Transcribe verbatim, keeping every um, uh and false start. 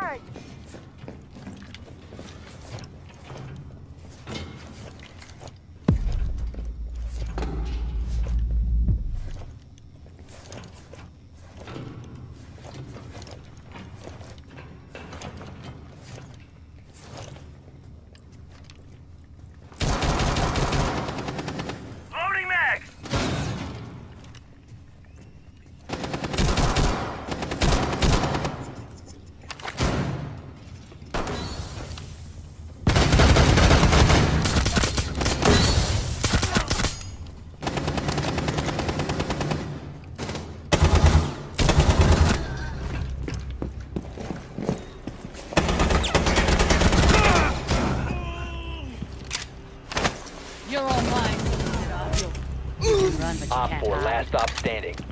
grenade! You're all mine. Run, but you Op can't four, hide. last stop standing.